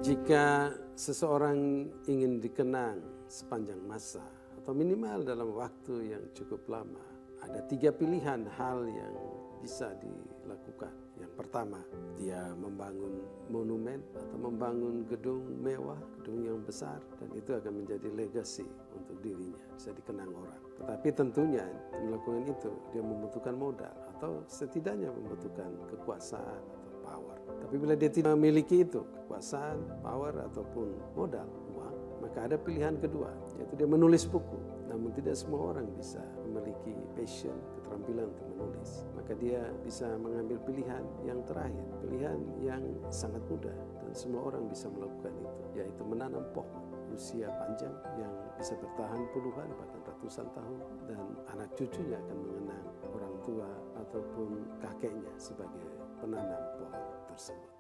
Jika seseorang ingin dikenang sepanjang masa atau minimal dalam waktu yang cukup lama, ada 3 pilihan hal yang bisa dilakukan. Yang pertama, dia membangun monumen atau membangun gedung mewah, gedung yang besar, dan itu akan menjadi legacy untuk dirinya, bisa dikenang orang. Tetapi tentunya melakukan itu dia membutuhkan modal atau setidaknya membutuhkan kekuasaan atau power. Tapi bila dia tidak memiliki itu, kekuasaan, power ataupun modal, uang, maka ada pilihan kedua, yaitu dia menulis buku. Namun tidak semua orang bisa memiliki passion, keterampilan untuk menulis. Maka dia bisa mengambil pilihan yang terakhir, pilihan yang sangat mudah dan semua orang bisa melakukan itu, yaitu menanam pohon usia panjang yang bisa bertahan puluhan bahkan ratusan tahun, dan anak cucunya akan mengenang orang tua ataupun kakeknya sebagai penanam pohon tersebut.